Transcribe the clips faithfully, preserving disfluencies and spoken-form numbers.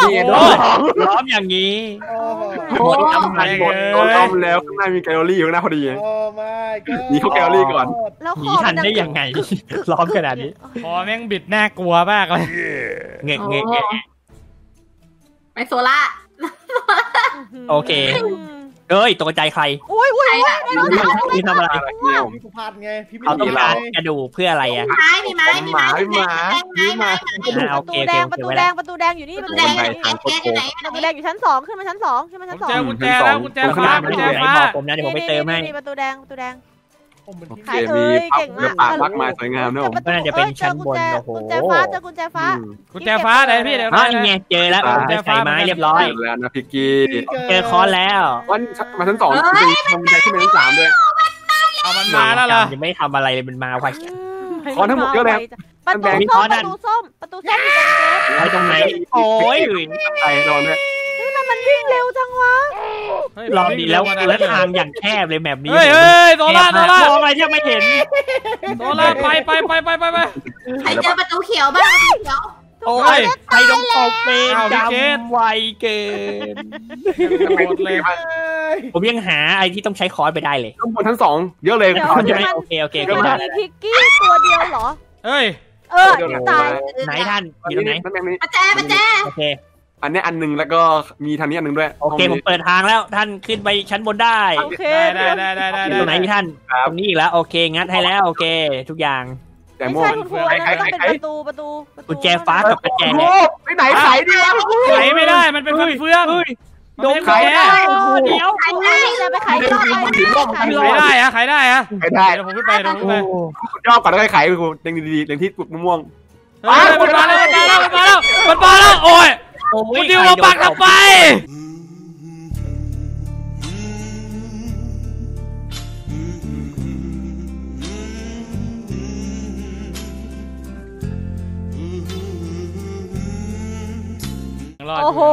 ล้อมอย่างนี้หมดทำไงหมดล้อมแล้วข้างหน้ามีแกลเลอรี่อยู่ข้างหน้าพอดีโอ้ไม่นี่เขาแกลเลอรี่ก่อนหนีทันได้ยังไงล้อมขนาดนี้พอแม่งบิดน่ากลัวมากเลยเงี้ยเงี้ยเงี้ยไปโซล่าโอเคเอ้ยตกใจใครอุ้ยอุ้ยพี่ทำอะไรพี่สุพรรณไงพี่เขาต้องการกระดูกเพื่ออะไรอ่ะมีไม้มีไม้มีไม้มีไม้โอเคโอเคประตูแดงประตูแดงอยู่นี่ประตูแดงประตูแดงอยู่ชั้นสองขึ้นมาชั้นสองขึ้นมาชั้นสองกุญแจแล้วกุญแจฟ้ากุญแจฟ้าผมนะเดี๋ยวผมไปเติมให้ประตูแดงประตูแดงขายมีเก่งมากปากมากมายสวยงามนะผมก็น่าจะเป็นชั้นบนโอ้โหกุญแจฟ้าเจอกุญแจฟ้ากุญแจฟ้าไหนพี่เดี๋ยวนี่ไงเจอแล้วกุญแจฟ้าไม้เรียบร้อยแล้วนะพิกกี้เจอคอนแล้ววันมาชั้นสองทำกุญแจขึ้นไปชั้นสามด้วยเอามันมาแล้วล่ะยังไม่ทำอะไรเลยมันมาไวคอนทั้งหมดเยอะเลยประตูส้มประตูส้มประตูส้มไปตรงไหนโอ้ยไปนอนเลยมันวิ่งเร็วจังวะลองดีแล้วแล้วทางอย่างแคบเลยแบบนี้เฮ้ยเฮ้ยโซล่าโซล่ามองอะไรที่ไม่เห็นโซล่าไปไปไปไปไปไปใครเจอประตูเขียวบ้างประตูเขียวโอ้ยใครต้องตกเป็นจำไวเกินผมยังหาไอ้ที่ต้องใช้คอร์สไปได้เลยข้างบนทั้งสองเยอะเลยโอเคโอเคก็ได้มีพิกกี้ตัวเดียวเหรอเฮ้ยเออตายไหนท่านอยู่ไหนประแจประแจโอเคอันนี้อันนึงแล้วก็มีทางนี้อันนึงด้วยโอเคผมเปิดทางแล้วท่านขึ้นไปชั้นบนได้โอเคได้ได้ได้ได้ตรงไหนท่านตรงนี้อีกแล้วโอเคงัดให้แล้วโอเคทุกอย่างแต่โม่ใครใครใครประตูประตูกุญแจฟ้ากับกุญแจไปไหนขายดีวะขายไม่ได้มันเป็นเฟืองเฟืองโดนขายเดี๋ยวขายได้จะไปขายได้ขายได้อะขายได้อะขายได้เดี๋ยวผมขึ้นไปเดี๋ยวผมขึ้นไปย่อก่อนแล้วก็ขายกูเด้งดีๆเด้งที่ปุกม่วงมันมาแล้วมันมาแล้วมันมาแล้วมันมาแล้วโอ้ยคุณดิวมาปักทำไมโอ้โห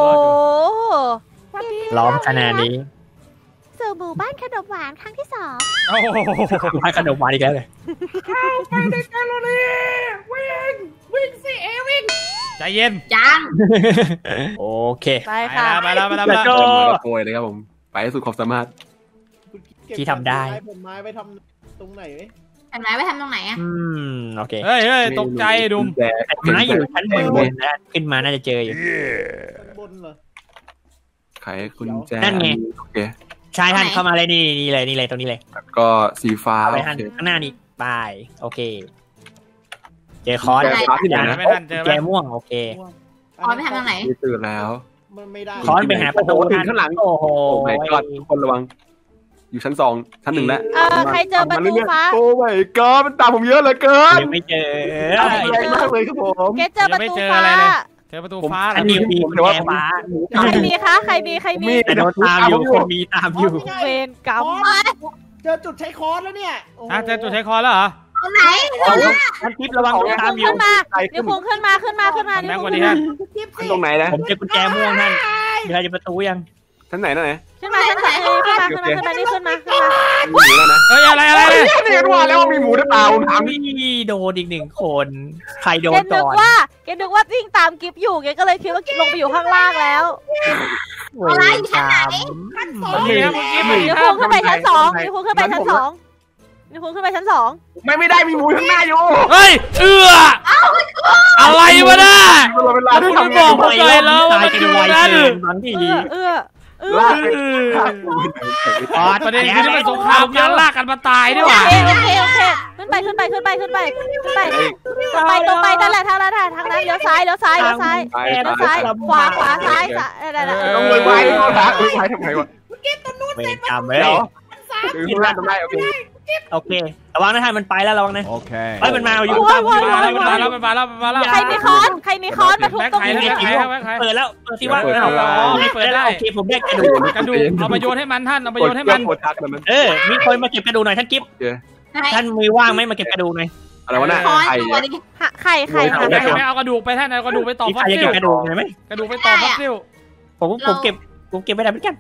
ล้อมขนาดนี้สู่หมู่บ้านขนมหวานครั้งที่สองโอ้โหบ้านขนมหวานอีกแล้วเลยเข้าไปในแกลเลอรี่วิ่งวิ่งสิเอวิ่งใจเย็นจังโอเคไปค่ะไปแล้วไปแล้วไปแล้วก็โกยเลยครับผมไปสุดความสามารถที่ทำได้ผมไม้ไปทำตรงไหนแผ่นไม้ไปทำตรงไหนอ่ะอืมโอเคเฮ้ยเฮ้ยตกใจดุมไม้อยู่ชั้นบนนะขึ้นมาน่าจะเจออยู่บนเหรอไขกุญแจนั่นไงโอเคใช่ท่านเข้ามาเลยนี่นี่เลยนี่เลยตรงนี้เลยแล้วก็สีฟ้าไปท่านข้างหน้านี่ไปโอเคเจอคอนที่ไหนนะแกม่วงโอเคคอนไปทำตรงไหนตื่นแล้วคอนไปหาประตูข้างหลังโอ้โหไม่กอดคนระวังอยู่ชั้นสองชั้นหนึ่งแล้วเออใครเจอประตูฟ้าโอ้ยก็มันตามผมเยอะเลยเกินยังไม่เจอมากเลยครับผมแกเจอประตูฟ้าเจอประตูฟ้าอันนี้มีแกฟ้าใครมีคะใครมีใครมีแต่โดนตามอยู่คนมีตามอยู่เวรกรรมเจอจุดใช้คอนแล้วเนี่ยอ่ะเจอจุดใช้คอนแล้วเหรอไหนท่านทิพย์ระวังตามอยู่ขึ้นมาเดี๋ยวพุ่งขึ้นมาขึ้นมาขึ้นมาแม่งวันนี้ท่านขึ้นตรงไหนนะผมเจอกุญแจม่วงท่านเดี๋ยวจะประตูยังชั้นไหนนั่นไหนขึ้นมาชั้นสามขึ้นมาขึ้นมาขึ้นมานี่ขึ้นมาขึ้นมาหมูแล้วนะเฮ้ยอะไรอะไรเนี่ยว่าแล้วมีหมูหรือเปล่าถามนี่โดนอีกหนึ่งคนใครโดนก่อนแกนึกว่าแกนึกว่าวิ่งตามกิฟอยู่แกก็เลยคิดว่าลงไปอยู่ข้างล่างแล้วอะไรชั้นไหนชั้นสองเนี่ยเมื่อกี้เดี๋ยวพุ่งขึ้นไปชั้นสองเดี๋ยวพุ่งขึ้นไปชั้นสองเดี๋ยวพุ่งขึ้นไปชั้นสองไม่ไม่ได้มีหมูข้างหน้าอยู่เฮ้ยเอื้ออะไรวะน่ะคุณไม่บอกผมเลยแล้วว่ามันอยู่นั่นเอื้อเอื้อประเด็นคือมันสงครามการลากกันมาตายด้วยว่ะโอเคโอเคขึ้นไปขึ้นไปขึ้นไปขึ้นไปขึ้นไปตรงไปตรงไปนั่นแหละทางนั้นทางนั้นเลี้ยวซ้ายเลี้ยวซ้ายเลี้ยวซ้ายเลี้ยวซ้ายขวาขวาซ้ายอะไรนะต้องเลยไว้ต้องหาไว้ทำไมวะเก็บต้นนู้นเสร็จจำไว้คือร้านทำไมโอเคโอเคระวังนะท่านมันไปแล้วระวังนะโอเคไปมันมาอยู่ตามมาแล้วมันมาแล้วมันมาแล้วมันมาแล้วใครมีค้อนใครมีค้อนมาทุบตรงนี้เปิดแล้วเปิดสิว่าเปิดได้โอเคผมได้กระดูกกระดูกเอาไปโยนให้มันท่านเอาไปโยนให้มันเออมีคนมาเก็บกระดูกหน่อยท่านกิ๊บท่านมือว่างไหมมาเก็บกระดูกหน่อยอะไรวะน่ะไข่ไข่ไข่ไม่เอากระดูกไปท่านเอากระดูกไปต่อฟอสซิลเก็บกระดูกไหมกระดูกไปต่อฟอสซิลผมผมเก็บผมเก็บไม่ได้เหมือนกัน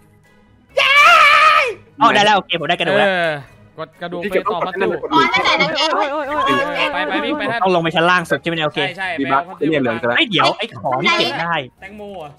อ๋อได้แล้วโอเคผมได้กระดูกแล้วกดกระดูกไปต่อฟอสซิลไปไปวิ่งไปท่านต้องลงไปชั้นล่างสุดใช่ไหมโอเคใช่ใช่ดีมากเนี่ยเหลืองกันแล้วไอเดี๋ยวไอ้ของนี่เก็บได้แตงโม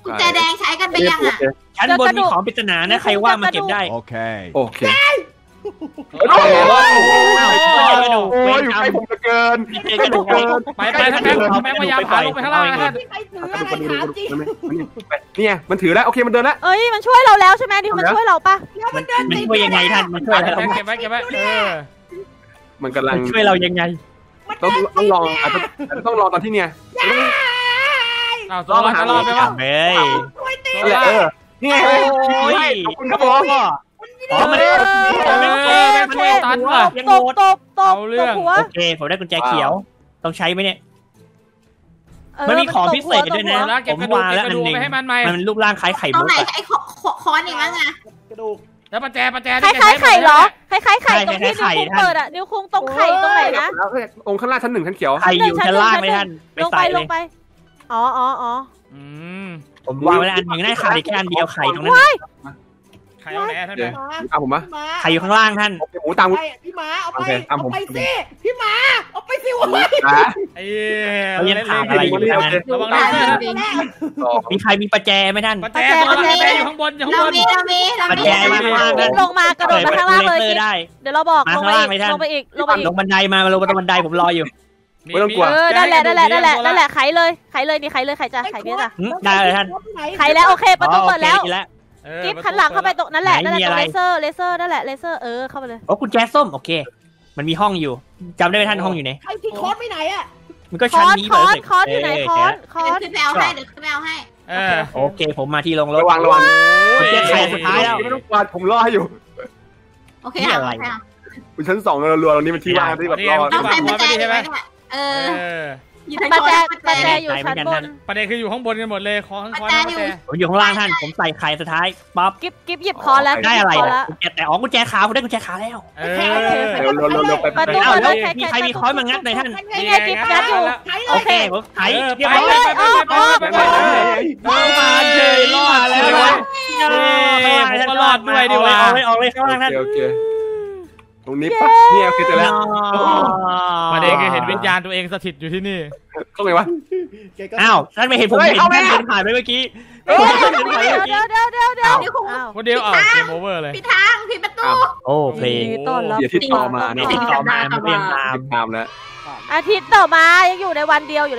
กุญแจแดงใช้กันไปยังอ่ะชั้นบนมีของปริศนานะใครว่างมาเก็บได้โอเคโอเคโอ้โหกระดูกโอ้เวยอยู่กรรใกล้มผมเหลือเกินเจอกระดูกเกินไปไปท่านแบงค์แบงค์พยายามหาลงไปข้างล่างนะท่านใครถืออะไรถามจริงเนี่ยมันถือแล้วโอเคมันเดินแล้วเอ้ยมันช่วยเราแล้วใช่ไหมดิมันช่วยเราปะแล้วมัมัน นเดินมันช่วยยังไงท่านมันช่วยเราเก็บไว้เก็บไว้เออมันกำลังช่วยเรายังไงต้องต้องลองอาจจะต้องลองตอนที่เนี่ยอ้าวโซล่าจะรอดไหมวะเฮ้ยโซล่าเออนี่ไงโอ้ยขอบคุณครับผมอ๋อมันเออเออตันว่ะตบตบตบตบหัวโอเคผมได้กุญแจเขียวต้องใช้ไหมเนี่ยมันมีของพิเศษด้วยนะแล้วเก็บกระดูกเก็บกระดูกไปให้มันใหม่มันรูปร่างคล้ายไข่ตรมุงกไหนอะไอ้ค้อนอีกมั้งอ่ะกระดูกแล้วประแจประแจคล้ายคล้ายไข่เหรอคล้ายคล้ายไข่ตรงที่นิ้วคุ้งเปิดอะนิ้วคุ้งตรงไข่ตรงไหนนะแล้วองค์ข้างล่างชั้นหนึ่งชั้นเขียวไข่อยู่ชั้นล่างไหมท่านไปลงใส่ไปเลลยงไปอ๋ออ๋ออ๋ออืมผมวางไว้แล้วอันหนึ่งได้ขาดอีกแค่อันเดียวไข่ตรงนั้นใครเอาไหนท่านแบงค์เอาผมมะไข่อยู่ข้างล่างท่านหมูตามพี่หมาเอาไปโอเคตามผมเอาไปสิพี่หมาเอาไปสิวะนะไอ้เขายังถามอะไรอยู่ตรงนั้นระวังเลเซอร์นะมีใครมีประแจไหมท่านประแจตัวประแจอยู่ข้างบนอยู่ข้างเราบนมีเรามีเราประมีแจมาข้างล่างนั้นลงมากระโดดมาข้างล่างเลยได้เดี๋ยวเราบอกมาลงข้างไปล่างอีกไหมท่านลงไปอีกลงไปอีกลงบันไดมามาลงบันไดผมรออยู่ไม่ต้องกลัวเออนั่นแหละนั่นแหละนั่นแหละนั่นแหละไขเลยไขเลยนี่ไขเลยไขจ้ะไขเนี่ยจ้ะได้เลยท่านไขแล้วโอเคประตูเปิดแล้วโอคแล้วกิ๊บขันหลังเข้าไปตรงนั่นแหละนั่นแหละตรงเลเซอร์เลเซอร์นั่นแหละเลเซอร์เออเข้าไปเลยโอ้กุญแจส้มโอเค มันมีห้องอยู่จำได้ไหมท่านห้องอยู่ไหนไอ้ที่คอนไปไหนอะมันก็คชั้นอนนี้คเลอนยคอนอยู่ไหนคอนคอเดี๋ยวน ขึ้นไปเอาให้เดี๋ยวขึ้นไปเอาให้เออโอเคผมมาที่ลงรถระวังระวังกุญแจไขสุดท้ายแล้วไม่ต้องกลัวผมรอให้อยู่โอเคค่ะคุณชั้นสองรัวๆตรงนี้เป็นที่ว่างที่แบบรอต้องใส่ประแจใช่ไหมเอเออออยู่ทั้งประแจประประแจแจอยู่ชั้นบนประเด็นคืออยู่ข้างบนกันหมดเลยคอทั้งคอประแจทั้งอประยู่แจผมอยู่ข้างล่างท่านผมใส่ไข่สุดท้ายป๊อปกิ๊บกิ๊บหยิบคอนแล้วได้อะไรคอนล่ะแล้วกุญแจแต่อ๋อกุญแจขาวผมได้กุญแจขาวแล้วเออเร็วๆเร็วๆไปประตูอ้าวเปิดแล้แล้ว วแค่มีใครมีค้อนมางัดหน่อยท่านนี่ไงกิ๊บงัดอยู่โอเคผมไขเออเรียบไปร้อยไปไปไปไปไปไปมาเฉยรอดแล้ววะผมก็รอดด้วยดีว่าออกเลยออกเลยข้างล่างท่านโอเคตรงนี้ปะเนี่ยคือแต่แล้วประเด็นคือเห็นวิญญาณตัวเองสถิตอยู่ที่นี่เข้าไงวะอ้าวท่านไม่เห็นผมเห็นท่านเดินผ่านไปเมื่อกี้เดี๋ยวเดี๋ยวเดี๋ยวเดี๋ยวเดี๋ยวเดี๋ยวคงอ้าวคนเดียวอ่ะเกมโอเวอร์เลยผิดทางผิดประตูโอ้เพลงต้อนรับเดี๋ยวที่ต่อมาเนาะติดต่อมามันเรียงตามติดตามแล้วอาทิตย์ต่อมายังอยู่ในวันเดียวอยู่เลย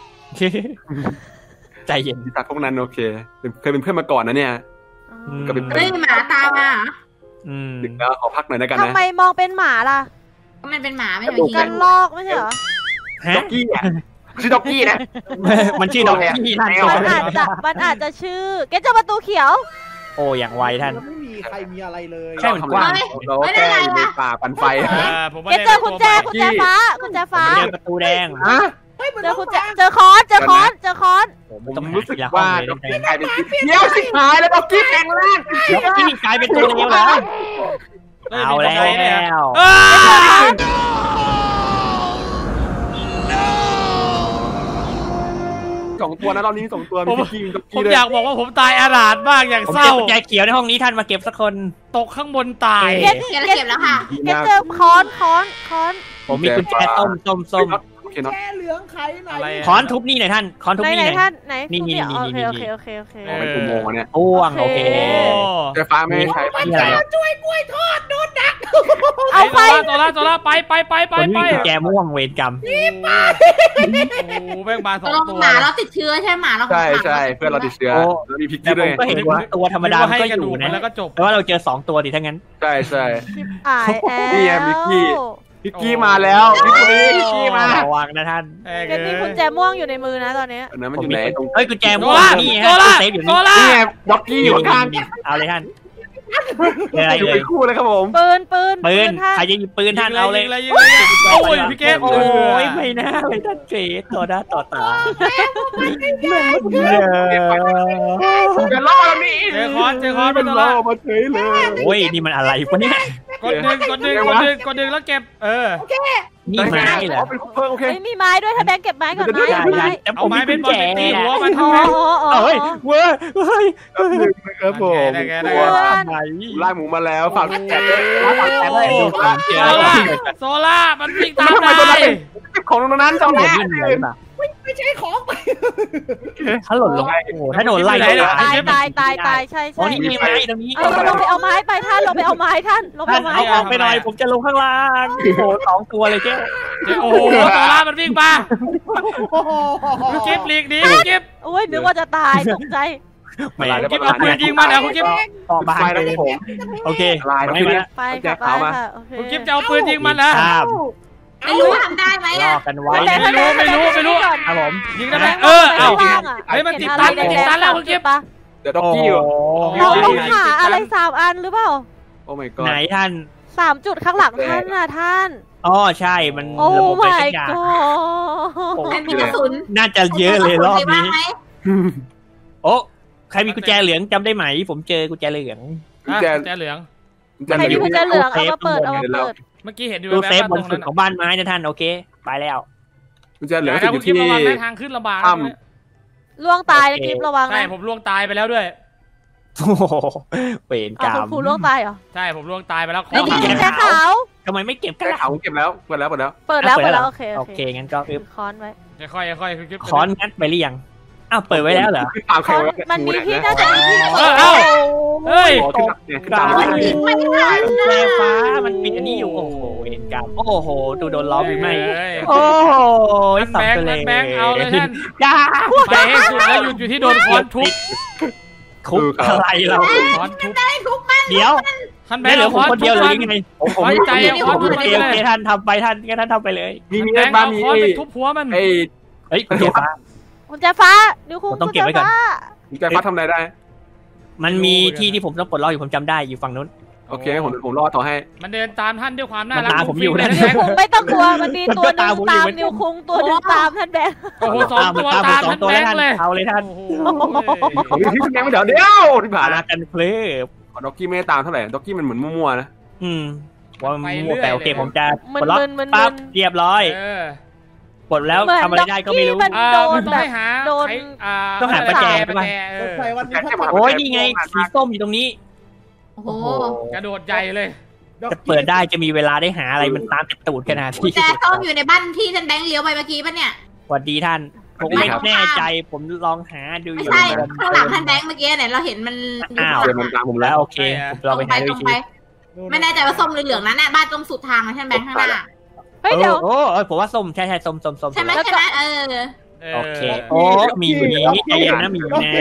ใจเย็นที่ตักพวกนั้นโอเคเคยเป็นเพื่อนมาก่อนนะเนี่ย ก็เป็นเฮ้ยหมาตามมาอืมดึกแล้วขอพักหน่อยนะกันทำนะไมมองเป็นหมาล่ะก็มันเป็นหมาไม่ใช่กันลอกไม่ใช่เหรอฮะด็อกกี้อ่ะชื่อด็อกกี้นะมันชื่อดอกกี้ท่านมันอาจจะมันอาจจะชื่อเกจเจอประตูเขียวโอ้อย่างไวท่านแล้วไม่มีใครมีอะไรเลยใช่มันกว้างเราแก้อยู่ในป่าปันไฟผมว่าเกจเจอกุญแจกุญแจฟ้ากุญแจฟ้าเจอประตูแดงฮะเฮ้ยมันเจต้อองกุญแจวางเจอคอนเจอคอนเจอคอนผมรู้สึกว่าด็อกกี้กลายเป็นเดี๋ยวสิหายแล้วด็อกกี้แข็งแรงด็อกกี้กลายเป็นตัวเลวเหรอเอาแล้วสองตัวนะรอบนี้สองตัวมีพี่ด็อกผกี้มด้วยอยากบอกว่าผมตายอาราดมากอย่างผมเศเจร้าอกุญแจเขียวในห้องนี้ท่านมาเก็บสักคนตกข้างบนตายเกจเขียนเก็บแล้วค่ะเกจเจอคอนคอนคอนผมมีกุญแจส้มส้มส้มโอเคเนาะแกเหลืองไขไหนค้อนทุบนี่หน่อยท่านค้อนทุบไหนนี่ไหนหน่อยท่านไหนนี่นี่โอเคนี่โอเคโอเคโอเคเป็นอุโมงค์เนี่ยอ้วงโอเคไฟฟ้าไม่ใช้ไฟนี่อะไรช่วยกล้วยทอดโดนดักเอาไปโซล่าโซล่าไปไปไปไปคนไปนี้กุญแจม่วงเวรกรรมโอ้แม่งมาสตอก งลงตัวหมาเราติดเชื้อใช่ไหมหมาเราใช่ใช่เพื่อนเราติดเชื้อแล้วมีพิกแต่กี้ผด้วยมก็เห็นว่าตัวธรรมดาก็อยู่นะแล้วก็จบแต่ว่าเราเจอสองตัวดิทั้งนั้นใช่ใช่อายแอลนี่ไงมิกกี้ พิกกี้มาแล้วพิกกี้พิกกี้มาระวังนะท่านเกจนี่กุญแจม่วงอยู่ในมือนะตอนนี้อันนั้นมันอยู่ไหนตรงเฮ้ยกุญแจโซม่วงล่านี่โซฮะล่าเซฟอยู่โซนี่ล่านี่ไงด็อกกี้อยู่ข้างเอาเลยท่านอะไรอยู่เลเป็ยนคู่เลยครับผมปืนปืนปืนท่านใครจะหยิบปืนท่านเอาเลยยิงเลยยิงเลยยิงเลยโอ้ยพี่เกตโอ้ยไม่น่าเลยท่านเกรดต่อหน้าต่อตาอย่าล่อเรานี่เจอคอนเจอคอนไปเป็นโซล่อล่ามาเฉยเลยโอ้ยนี่มันอะไรวะเนี่ยกดหนึ่งกดหนึ่งกดหนึ่งกดหนึ่งแล้วเก็บเออนี่ไม้เหรอเป็นเพิ่งโอเคเฮ้ยมีไม้ด้วยถ้าแบงค์เก็บไม้ก่อนไม้ใช่ไม้ใช่แต่ผมมีกุญแจตีหัวอะมันอ๋อทำไงอ๋ออ๋อเฮ้ยเว้ยเฮ้ยครับผมได้ไงได้เพื่ไงอนไหนไล่หมูมาแล้วฝากแจกด้วยฝากแจกได้ด้วยดูความเจโซอล่าโซล่ามันวิ่งตามได้คของตรงนั้นตรงหล่นี้นอยู่ไหนมาไม่ใช่ของไปถ้าหล่นลงโอ้โหถ้าโดนไล่ตายตายตายตายใช่อ๋อใช่นี่มีไม้ตรงนี้เออลงไปเอาไม้ไปท่านลงไปเอาไม้ท่านลงไปท่านเอาไม้เอาออกไปหน่อยผมจะลงข้างล่างโอ้โหสองตัวเลยเจ้โอ้โหโซล่ามันวิ่งมาคุณกิฟหลีกหนีคุณกิฟโอ้ยนึกว่าจะตายตกใจไม่คุณกิฟเอาปืนยิงมาแล้วคุณกิฟต่อบ้านไฟเลแล้วยผมโอเคลายไม่ไม่มาได้แล้วไปกลับไปค่ะโอเคคุณกิฟจะเอาปืนยิงมันนะข้ามไม่รู้ว่าทำได้ไหมรออ่ะกันไว้ไม่รู้ไม่รู้ไม่รู้ครับผมยิงได้ไหมเออเอาเฮ้ยมันติดตันติดตันแล้วคุณกิฟปะเดี๋ยวด็อกกี้อยู่เราต้องหาอะไรสามอันหรือเปล่าโอ้ my god ไหนท่านสามจุดข้างหลังท่านน่ะท่านอ๋อใช่มันโอ้ระบบอะไร my สักอย่าง god มันมีกระสุนน่าจะเยอะเลยรอบนี้ไหมโอ้ใครมีกุญแจเหลืองจำได้ไหม ผมเจอกุญแจเหลืองกุญแจแจเหลืองกุญแจใครมีเหลืกุญแจองเหลืองเอามาเปิดเอามาเปิดเมื่อกี้เห็นอยู่ตู้แบเซฟบบนตรงสุนั้ดนของบ้านไม้นะท่านโอเค ไปแล้วกุญแจเหลืองนะติดอคุณยู่กิฟที่ระวังนะทางขึ้นลำบากอ้ำล่วงตายนะกิฟระวังใช่นะผมล่วงตายไปแล้วด้วยโอ้โหเวรกรเอารคุมณครูล่วงตายเหรอใช่ผมล่วงตายไปแล้วขอไอ้งกุญแจขาวทำไมไม่เก็บกันแก้ล่ะขาวเก็บแล้วเปิดแล้วเปิดแล้วเปิดแล้วเปิดแล้วโอเคโอเคงั้นก็อึบค้อนไว้ค่อยๆค่อยๆคุณกิฟค้อนงัดไปหรือยังอ้าวเปิดไว้แล้วเหรอขึ้นตามใครค้อนวะมันมีที่น่าจะมีที่เออเอ้าเฮ้ยโอ้ขึ้นตามเนี่ยขึ้นตามโอ้ไม่ยได้กุญแจฟ้ามันปิดอันนี้อยู่โอ้โหเวรกรรมโอ้โหดูโดนล้อมหรือไม่เฮ้ยโอ้โหมันสับแบงไปค์เลมัยนแบงค์เอาเลยท่านจ้าไปให้สุดแล้วหยุดอยู่ที่โดนค้อนทุบคุกอะไรเราค้อนทุบเดี๋ยวท่านแบไม่งค์เหลือเอาผค้มอนคนทุเดียวบเลยมันยังไงผมผมไว้ใจโอเคโอเคท่านทำไปท่านก็ท่านทำไปเลยมีมีแบงค์บ้านเอามีค้อนไปทุบหัวมันไอ้เฮ้ยกุญแจฟ้ากุญแจฟ้านิ้วคุ้งผมต้องเก็บไว้ก่อนกุญแจฟ้าทำอะไรได้มันมีที่ที่ผมต้องปลดล็อกอยู่ผมจำได้อยู่ฝั่งนู้นโอเคผมผมรอต่อให้มันเดินตามท่านด้วยความน่ารักมันตามผมอยู่ฟุ้งนะฟิ้งเลยคุ้งไม่ต้องกลัวมันมีตัวหนึงมันก็ตามผมอยู่ตามนิ้วคุ้งตัวหนึงตามท่านแบงค์โอ้โหสองตัวตามตามสองท่านตัวแบเลยงท่านค์เลยเอาเลยท่านโอ้โหผมมีที่แสดงไม่เดี๋ยวเดี๋ยวที่ผ่านมานะกันเพลฟด็อกกี้ไม่ได้ตามเท่าไหร่ด็อกกี้มันเหมือนมั่วๆนะอืมว่ามันมั่วแต่โอเคผมจะมึปลดล็อกนมึนปั๊บมึนเรียบร้อยเออปลดแล้วทำอะไรได้ก็ไม่รู้มันอ่าโดนมันต้องแบบให้หาโดนใช้อ่าต้องหาประแจประแจเอรอถไฟวันนี้พัฒโอ้ยนี่ไงสีส้มอยู่ตรงนี้โอ้โหกระโดดใหญ่เลยจะเปิดได้จะมีเวลาได้หาอะไรมันตามติดตูดขนาดกุญที่แจส้มอยู่ในบ้านที่ท่านแบงค์เลี้ยวไปเมื่อกี้ปะเนี่ยสวัสดีท่าน ผมไม่แน่ใจผมลองหาดูอไม่ยู่ใช่ข้างหลังท่านแบงค์เมื่อกี้เนี่ยเราเห็นมันอยู่อ้าวเดี๋ยวมันตามผมแล้แล้ว วโอเคผมลองตรไปงไปหาตดูรงทีไปไม่แน่ใจว่าส้มหรือเหลืองนั้นน่ะบ้านตรงสุดทางนะท่านแบงค์ข้างหน้าเฮ้ยเดี๋ยวโอ้โอ้ผมว่าส้มใช่ใช่ส้มส้มส้มใช่ไหมใช่ไหมเออโอเคโอ้มีนี้ใจเย็นนะมีนะมี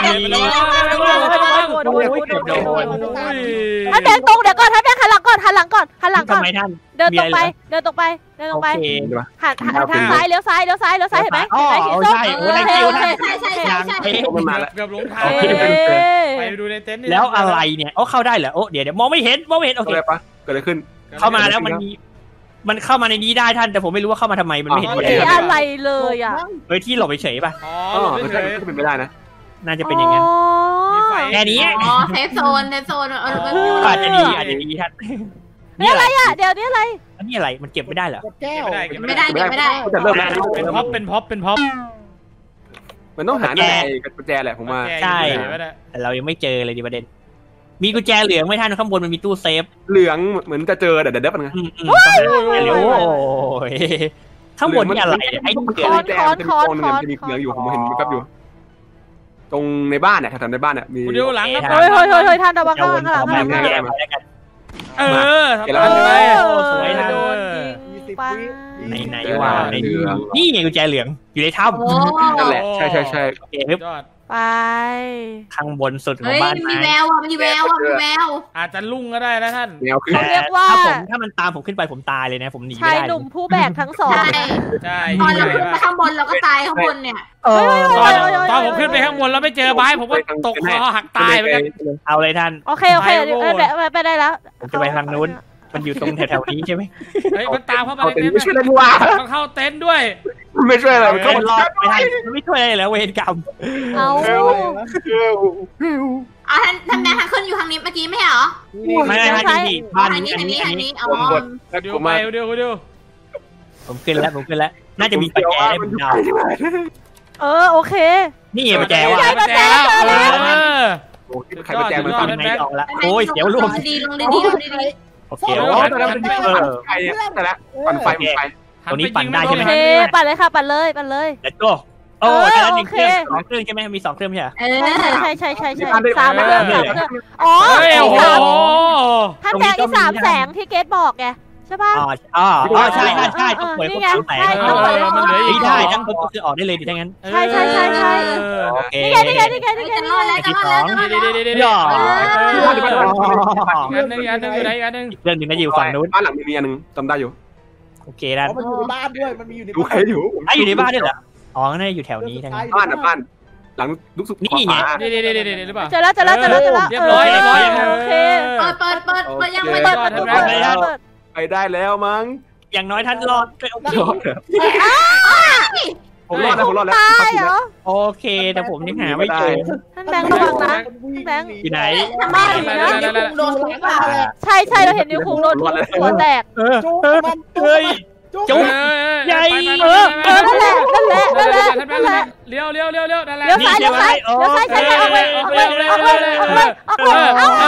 โดนโดนโดนโดนโดนโดนโอ้ยท่านแบงค์ตรงเดี๋ยวก่อนท่านแบงค์หันหลังก่อนหันหลังก่อนหันหลังก่ทำอนไมท่านเดินตรงไปเดินตรงไปเดินตรโองไปเคหันหันทางซ้ายเลี้ยวซ้ายเลี้ยวซ้ายเลี้ยวซ้ายเห็นไหมอ๋อเห็นไหมใช่สีโอ้ส้มใช่โอโอ้เคใช่ใช่ใช่ใช่อย่างใช่เท่มันมาแล้วเกือบหลงทางโอเคไปดูในเต็นท์นี่แล้วอะไรเนี่ยโอ้เข้าได้เหรอโอ้เดี๋ยวเดี๋ยวมองไม่เห็นมองไม่เห็นโอเกิเคดอะไรปะเกิดอะไรขึ้นเข้ามาแล้วมันมีมันเข้ามาในนี้ได้ท่านแต่ผมไม่รู้ว่าเข้ามาทำไมมันไม่เห็นไม่เลยมีอะไรเลยอ่ะเฮ้ยที่หลบเฉยๆป่ะอ๋ออ๋อหลบก็เฉยเป็นไปได้นะน่าจะเป็นอย่างนั้นมีไฟแค่นี้อ๋อเซฟโซนเซฟโซนเอออาจจะดีอาจจะดีท่านนี่อะไรอ่ะเดี๋ยวนี้อะไรอันนี้อะไรมันเก็บไม่ได้เหรอกดแก้วไม่ได้เก็บไม่ไม่ได้ได้เก็บไม่ได้จะเริ่มแล้วเป็นพ็อปเป็นพ็อปเป็นพ็อปมันต้องหาในกุญแจแหละผมว่าใช่ไม่ได้แต่เรายังไม่เจอเลยดิประเด็นมีกุญแจเหลืองไหมท่านข้างบนมันมีตู้เซฟเหลืองเหมือนจะเจอเดี๋ยวเดี๋ยวมันไงอืมอืมต้องหากุญแจเหลืองโอ้ยข้างบนนี่อะไรเนี่ยไอ้เหลืกุญองแจมันจะมีโซนหนึ่งจะมีเหลืองอยู่ผมเห็นมันกับอยู่ ตรงในบ้านเนี่ยแถวในบ้านเนี่ยมีคุณเดียวหลังครับเฮ้ยเฮ้ยเฮ้ยเฮ้ยท่านระวังจะข้างหวลันงข้างหลังขอข้างหแม่ลังแย่ไปแล้วกันเออเดี๋ยวเราจะไปสวยนะโดนปังไหนไหนว่าในนี่นี่ไงกุญแจเหลืองอยู่ในถ้โอ้นั่นแหละใช่ใช่ใช่ำโอเคปึ๊บยอดไปข้างบนสุดของเฮ้ยบ้านมีไม้แววอ่ะมีแววอ่ะมีแววอาจจะลุ่งก็ได้นะท่านแนวขึ้นเขาเรียกว่าถ้าผมถ้ามันตามผมขึ้นไปผมตายเลยนะผมหนีชาไม่ยได้หนุ่มผู้แบกทั้งสองใช่ใช่ตอนเราขึ้นไปข้างบนเราก็ตายข้างบนเนี่ยเออตอนตอนผมขึ้นไปข้างบนแล้วไม่เจอไม้ผมก็ตกคอหักตายเหมือนกันเอาเลยท่านโอเคโอเคเดี๋ยวไปไปไปได้แล้วผมจะไปทางนู้นมันอยู่ตรงแถวๆนี้ใช่ไหมเฮ้ยมันตามเข้ามาเขาในเต็นเต็นท์ไม่ช่วยอะไรกูวะต้องเข้าเต็นท์ด้วยไม่ช่วยอะไรก็เขามันรอดไม่ทันมันไม่ช่วยอะไรแล้วเวรกรรมเอาเอาท่านท่านแม่ทางขึ้นอยู่ทางนี้เมื่อกี้ไม่เหรอไม่ไม่ไม่ที่บ้านทางนี้นี้อัทาน งนี้นี้อัทาน งนี้นี้อ๋อแล้วเดี๋ยวผมไปมาเดี๋ยวเดี๋ยวผมขึ้นแล้วผมขึ้นแล้ว น่าจะมีปัจแจให้ผมเดาเออโอเคนี่ไงปัจแจว่ะปัจแจแล้วเออโอ้ใครมาแจ้งมันยอฟัดงไม่ออกละโอ้ยเดี๋ยวรวมดีลงดีๆลงดีโอเคโอ้แล้วแต่ละเป็นเออใครแต่ละปั่นไฟปั่นไฟตรงนี้ปั่นได้ใช่ไหมโอเคปั่นเลยค่ะปั่นเลยปั่นเลยเด็ดโก้โอ้ยแล้วหนึ่งเครื่องสองเครื่องใช่ไหมมีสองเครื่องใช่ไหมเออใช่ใช่ใช่ใช่สามเครื่องสามเครื่องอ๋อเฮ้ยโอ้โหท่านแบงค์ที่สามแสงที่เกตบอกไงใช่ป่ะอ๋ออ๋อใช่ใช่ต้องเปิดพวกสามแสง ไม่ได้ทั้งก็คือออกได้เลยดิทั้งนั้นใช่ใช่ใช่ใช่โอเคนี่ไงนี่ไงนี่ไงนี่ไงจะรอดแล้วจะรอดแล้วจะรอดเดี๋ยวแล้วเดี๋ยวเดี๋ยวหเดี๋ย่ยอวอันหนึ่งอันหนึ่งอยู่ไหนอันหนึ่งเรื่องหนึ่งน่าอยู่ฝั่งนู้นบ้านหลังมีอันนึงจำได้อยู่โอเคนะมันอยู่ในบ้านด้วยมันมีอยู่ในดูใครอยู่ไอ้อยู่ในบ้านด้วยเหรออ๋อน่าอยู่แถวนี้ทั้งนั้นบ้านอ่ะบ้านหลังลูกสุกนี่ไงเดี๋ยวเดี๋ยวเดี๋ยวเดี๋ยวหรือเปล่าเจอแล้วเจอแล้วเจอแล้วเจอแล้วเรียบร้อยเรียบร้อยโอเคเปิดเปิดเปิดเปิดยังไม่เปิเปิดดประตูเปิดเปิดไปได้แล้วมั้งอย่างน้อยท่านรอดด้วยโอเคผมรอดแล้วผมรอดแล้วตายเหรอโอเคแต่ผมยังหาไม่เจอท่านแบงค์ระวังนะแบงค์อยู่ไหนบ้านอยู่นะโดนทุกอย่างเลยใช่ใช่เราเห็นนิ้วคุงโดนทุบหัวแตกเออจุ๊บมันเฮ้ย จุ๊บ ใหญ่เออเออนั่นแหละนั่นแหละนั่นแหละนั่นแหละเลี้ยวเลี้ยวเลี้ยวเลี้ยวนั่นแหละเลี้ยวซ้ายเลี้ยวซ้ายเลี้ยวซ้ายใช่ใช่ออกเลยออกเลยออกเลยออกเลยออกเลยออกเลย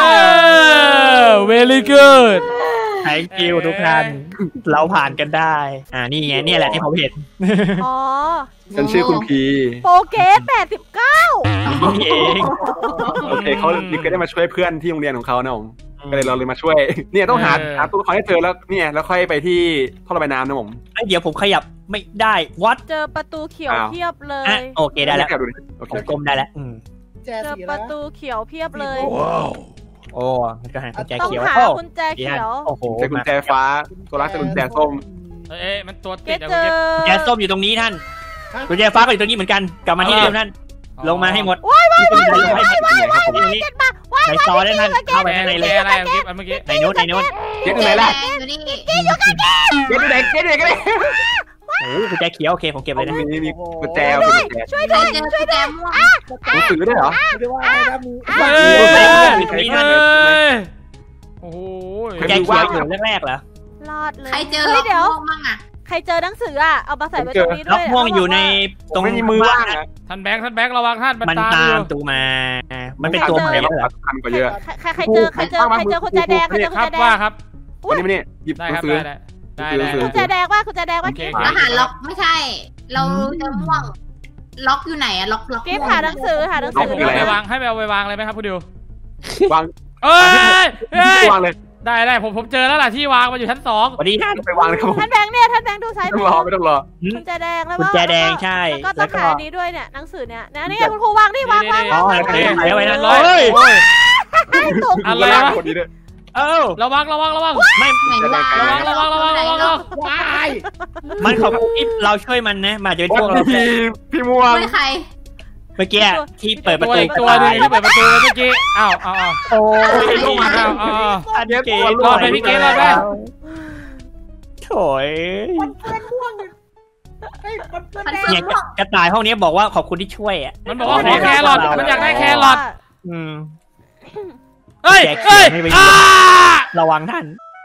very good thank you ทุกท่านเราผ่านกันได้อ่านี่ไงเนี่ยแหละที่ผมเห็นอ๋อฉันชื่อคุณพีโปรเกสแปดสิบเก้านี่เองโอเคเขาดิก็ได้มาช่วยเพื่อนที่โรงเรียนของเขานะผมก็เลยเราเลยมาช่วย เนี่ยต้องหาหาตัวเขาให้เจอแล้วเนี่ยแล้วค่อยไปที่ท่อระบายน้ำนะผมเดี๋ยวผมขยับไม่ได้วัดเจอประตูเขียวเพียบเลอ่ะยโอเคได้แล้วดูดิโอเคกลมได้แล้วอืมแจเจอสีปแล้ระวตูเขียวเพียบเลยโอ้มันก็หากุญแจต้องเขียวหาโอ้กุญแจเขียวโอ้โหเจอกุญแจฟ้าตัวรักเจอกุญแจส้มเอ๊ะมันตัวเกติดสอะเจอกุญแจส้มอยู่ตรงนี้ท่านกุญแจฟ้าก็อยู่ตรงนี้เหมือนกันกลับมาที่เดิมท่านลงมาให้หมดว้ายว้ายว้ายลงให้หมดว้ายว้ายว้ายเกสมาว้ายในซอยได้ท่านเข้าไปข้างในเลยอะไรเก็บอันเมื่อกี้ในนู้นในนู้นเจ๊อยู่ไหนล่ะอยู่นี่เจ๊อยู่ไหนเจ๊อยู่ไหนกันเลยโอ้กุญแจเขียวโอเคผมเก็บเลยนะมีมีกุญแจกุญแจช่วยใครด้วยเจอช่วยแจม่วงหนังสือด้วยเหรอไม่ได้ว่าอะไรนะมีเฮ้ยโอ้โหกุญแจเขียวอยู่แรกๆเหรอรอดเลยใครเจอเฮ้ยเดี๋ยวม่วงมั่งอ่ะใครเจอหนังสืออ่ะเอามาใส่ไว้ตรงนี้ล็ด้อวกยม่วงอยู่ในตรงไม่มีมือว่างอ่ะท่านแบงค์ท่านแบงค์ระวังท่านมันตามตาอมยู่ตูมา มันเป็นตัวใหม่แล้วเหรอทันกว่าเยอะใครใครเจอใครเจอใครเจอกุญแจแดงใครเจอกุคญรับแจแดว่าง ครับวันนี้ไม่นี่หยิบได้หนัครับงสือได้ได้ได้กุญแจแดงว่ากุญแจแดงว่าโอเคกิ๊บรหัสล็อกไม่ใช่ เราเจอม่วง ล็อกอยู่ไหนอะล็อกล็อกกิ๊บหาหนังสือหาหนังสือให้ไปวางให้ไปเอาไปวางเลยไหมครับคุณดิววางเอ้ยเอ้ยวางเลยได้ได้ผมผมเจอแล้วล่ะที่วางมันอยู่ชั้นสองสวัสดีท่านไปวางเลยครับผมท่านแบงค์เนี่ยท่านแบงค์ดูซ้ายไม่ต้องรอไม่ต้องรอกุญแจแดงแล้วกุญแจแดงใช่แล้วก็ต้องหาอันนี้ด้วยเนี่ยหนังสือเนี่ยนะนี่ไงคุณครูวางนี่วางวางอ๋อวางแล้วก็ใส่ไว้นั่นร้อยเลยตกอะไรวะคนนี้ด้วยเอ้าระวังระวังระวังไม่ไหนวะระวังระวังระวังระวังระวังวายมันเขาที่เราช่วยมันนะมาจะเป็นพวกเราพี่พี่ม่วงไม่ใครเมื่อกี้ที่เปิดประตัวตูอีกตัวหนึงที่เปิดประตูเมื่อกี้อ้าวอ้าวโอ้ยอ้าวอ้าวอ้าวอันเก๋รอดไปพี่เก๋รอดไปโถยมันเพื่อนม่วงเฮ้ยมันเพื่อนมันแดเฟื่องเนี่ยม่วงกระต่ายห้องนี้บอกว่าขอบคุณที่ช่วยอ่ะมันบอกว่าขอแครอทมันอยากได้แครอทอืมเฮ้ยเฮ้ยอ้าระวังท่าน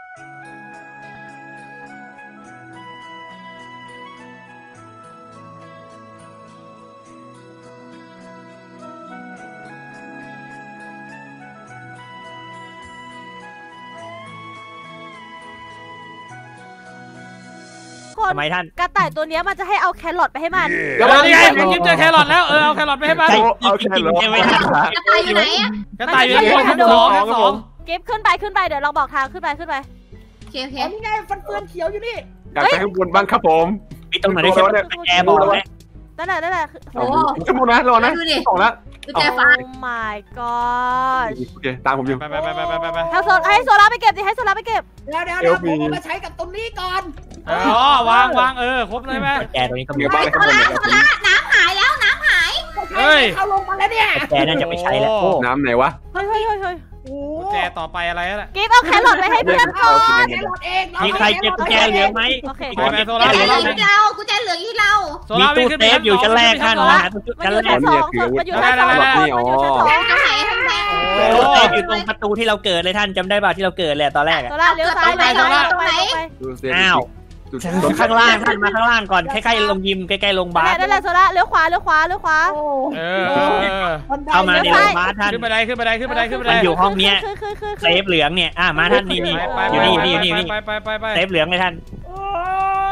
คนทำไมท่านกระต่ายตัวเนี้ยมันจะให้เอาแครอทไปให้มันเดี๋ยวนี่ไงผมยิ้มเจอแครอทแล้วเออเอาแครอทไปให้บ้านใช่เอาแค่รอใช่ไหมท่านกระต่ายอยู่ไหนอะกระต่ายอยู่ชั้นสองชั้นสองชั้นสองเก็บขึ้นไปขึ้นไปเดี๋ยวเราบอกทางขึ้นไปขึ้นไปโอเคโอเคอ๋อนี่ไงฟันเฟือนเขียวอยู่นี่อยากไปข้างบนบ้างครับผมมีตรงไหนได้ใช่ไหมแกบอกนะนั่นแหละนั่นแหละโอ้ข้างบนนะรอนะดูดิสองแล้วกุญแจฟ้าโอ้ my god โอเคตามผมอยู่ไปไปไปไปไปไปไปให้โซให้โซล่าไปเก็บดิให้โซล่าไปเก็บเดี๋ยวเดี๋ยวเดี๋ยวผมเอามาใช้กับตรงนี้ก่อนอ๋อวางวางเออครบเลยไหมแกตรงนี้ก็มีเดี๋ยวบ้านเลยข้างบนเลยครับผมน้ำหายแล้วน้ำหายเฮ้ยเข้าลงมาแล้วเนี่ยแกน่าจะไม่ใช้แล้วโอ้น้ำไหนวะเฮ้ยเฮ้ยเฮ้ยเฮ้ยโอ้กุญแจต่อไปอะไรล่ะกิ๊บเอาแครอทไปให้เพื่อนก่อนแครอทเองมีใครเก็บกุญแจเหลือไหมโอเคไปไปโซกุญล่าแจโซเหลืล่าองที่เรากุญแจเหลืองที่เราโซมีล่าวิ่ตู้งขึ้นเซฟอยู่ชั้นแรกท่านนะมันชั้นอยู่แรชั้กนสองมันอยู่ชั้นสองมันอยู่ชั้นสองตรงไหนทำแดงตู้เซฟอยู่ตรงประตูที่เราเกิดเลยท่านจำได้ป่ะที่เราเกิดเลยตอนแรกโซล่าเลี้ยวซ้ายไปตรงไปตรงไปดูเซฟอ้าวจุดข้างล่างท่านมาข้างล่างก่อนใกล้ๆลงยิมใกล้ๆลงบาสนั่นแหละโซล่าเลี้ยวขวาเลี้ยวขวาเลี้ยวขวาโอ้เออเออเข้ามาในลงบาสท่านขึ้นบันไดขึ้นบันไดขึ้นบันไดขึ้นบันไดมันอยู่ห้องเนี้ยคือคือคือเซฟเหลืองเนี่ยอ่ะมาท่านนี่นี่ไปอยู่ไปนี่อยู่นี่อยู่นี่ไปไปไปไปเซฟเหลืองเลยท่านโอ้ยไอ้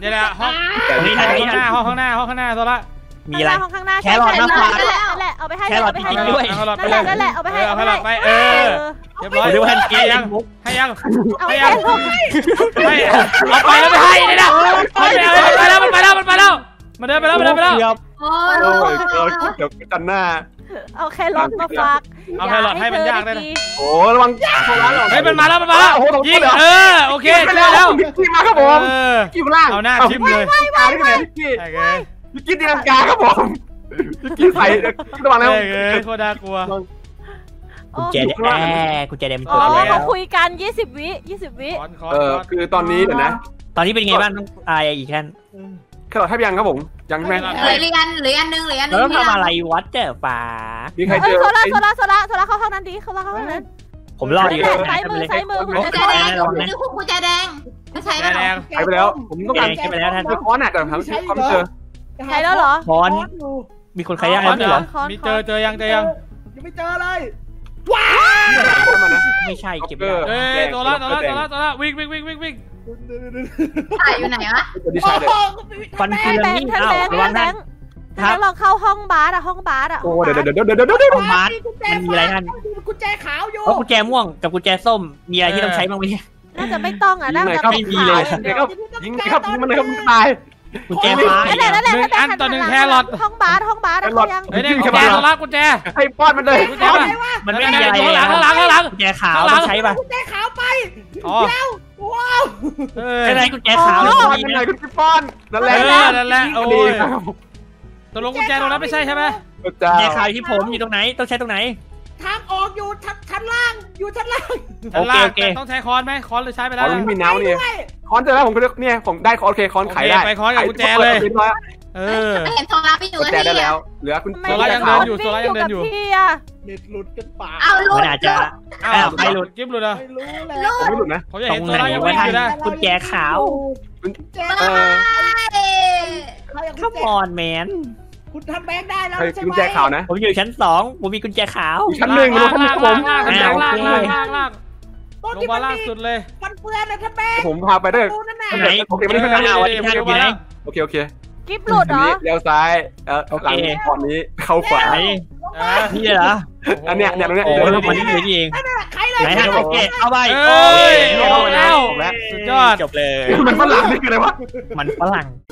เนี่ยแหละห้องตรงนี้ห้นะองตรงนี้ข้างหน้านะห้องข้างหน้าห้องข้างหน้าโซล่ามีอะไรห้องข้างหน้าแครอทนะนั่นแหละนั่นแหละเอาไปให้แครอทเอาไปให้จริงๆด้วยเอาหลอดไปนั่นเลแหละยนั่นแหละเอาไปให้เอาเอาให้ไปหลอดไปเออเรียบร้อยเดี๋ยวให้ให้ยังมุกให้ยังเอาไปให้ให้ยังให้เอาไปแล้วไม่ให้เลยนะมันไปแล้วมันไปแล้วมันไปแล้วมันเดินไปแล้วมันเดินไปแล้วโอ้โอ้ลูกยเดี๋ยวจันหน้าเอาแครอทมาฝากเอาแครอทให้มันยากเลยนะโอ้ระวังโซล่าหรอเฮ้ยมันมาแล้วมันมาแล้วยิงเออโอเคไปช่วยแล้วพี่มาครับผมเออพี่ล่างเอาหน้าทิ่มเลยพี่กาที่ไหนพี่ใช่ไงพี่กินตีลังกาครับผมพี่กินใส่ระวังแล้วใช่ไงโคตรน่ากลัวกุญแจแดงกุญแจแดงมันอ๋เปิอดแล้วมาคุยกันยี่สิบวิยี่สิบวิคอนคอนเออคือตอนนี้เดี๋ยวนะตอนนี้เป็นไงบ้างน้องอายอีกแค่นแค่เราแทบยังครับผมยังไหมเหลือเรียนเหลืออันนึงเหลืออันนึเรางต้องทำอะไรวัดเจ้าป่ามีใครเอเจออโซล่าโซล่าโซล่าโซล่าเข้าห้องนั้นดีเข้าห้องนั้นผมรออยู่ซ้ายมือซ้ายมือกุญแจแดงนึกว่ากุญแจแดงไม่ใช่แดแล้วงหายไปแล้ว ผมต้องการใช่ไปแล้วท่านเจอค้อนอ่ะแต่ถามค้อนเจอใช่แล้วเหรอค้อน มีคนใครยังคอนไม่เหเหรรออมีเจอเจอยังเจอยังยังไม่เจอเลยค้อนมานะไม่ใช่เก็บเออเอ้ยโซล่าโซล่าโซล่าโซล่าวิ่งวิ่งวิ่งวิ่งวิ่งถ่ายอยู่ไหนวะดีไซน์เลยฟันเฟืองแบงนี่ค์ท่านเอ้าแบงค์ระวัท่าง นแบนะงค์ท่านลองเข้าห้องบาร์อะห้องบาร์อะโอ้เดี๋ยวเดี๋ยวเดี๋ยวเดี๋ยวเดี๋ยวเดี๋ยวห้องบาส มันมีอะไรท่านกุญแจขาวอยู่เพราะกุญแจม่วงกับกุญแจส้ม มีอะไรที่ต้องใช้บ้างไหมน่าจะไม่ต้องอะน่าจะไม่มีเลยยิงครับยิงครับยิงมันเลยครับมันตายกุญแจฟ้านั่นแหละนั่นแหละหนึ่งอันต่อหนึ่งแครอทห้องบาร์ห้องบาร์อะยังเฮ้ยเนี่ยกุญแจโซล่ากุญแจให้ป้อนมันเลยกุญแจมามันไม่มีอะไรข้างหลังข้างหลังข้างหลังกุญแจขาวต้องใช้ป่ะกุญแจขาวไปอ๋อว้าวเอออะไรกุญแจขาวป้อนมีมันไหเลมยคุณพี่ป้อนนั่นแหเอละอนั่นแหละโอ้ยตกลงกุญแจตรงนั้นไม่ใช่ใช่ไหมจ้ากุญแจขาวที่ผมอยู่ตรงไหน ต้องใช้ตรงไหนทางออกอยู่ชั้นล่างอยู่ชั้นล่างชั้นล่างโอเคโอเคต้องใช้ค้อนไหมค้อนหรือใช้ไปอ๋แล้อวมันมีน้ำเนี่ยค้อนเจอแล้วผมก็เนี่ยผมได้โอเคค้อนไขได้ไปค้อนกับกุญแจเลย เออไม่เห็นโซล่าไปอยู่กุญกันแจได้นี่แล้ว เหลือคุณโซล่ายังเดินอยู่โซล่ายังเดินอยู่พี่อะเน็ตหลุดกันป่าเอาลูกมันอาจจะอ้าอ้าว วใครหลุดกิ๊บหลุดอ่ะไม่รู้แล้วผมไม่หลุดนะผมจะตรเห็นงโซไหนล่ายังวะวิ่งท่าอน ยู่นะกุญแจขาวกุญแจเออข้ามอนแมนคุณทำแบงค์ได้แล้วใครใช่ไหมกุญแจขาวนะผมอยู่ชั้นสองผมมีกุญแจขาวชั้นหนึ่งลงชั้นหนึ่งผมล่างล่างล่างล่างล่างล่างต้นลงที่มามันล่างมีสุดเลยฟันเฟือนนะท่านแบงค์ผมพาไปด้วยตูนั่นน่ะไหนโอเคไม่ได้เป็นไรอ้าววันนี้ท่านอยู่ไหนโอเคโอเคกิ๊บหลุดเหรอเลี้ยวซ้ายเออหลังก่อนนี้เข้าขวาไหนอ่านี่เหรออันเนี้ยเนี่ยตรงเนี้ยโอ้เดี๋ยวยเรามันนี่เลยนี่เองนั่นน่ะใครเลยไหนท่านโอเคเอาไปเอ้ยโอ้โอ้แล้วสุดยอดจบเลยมันฝรั่งนี่คืออะไรวะมันฝรั่ง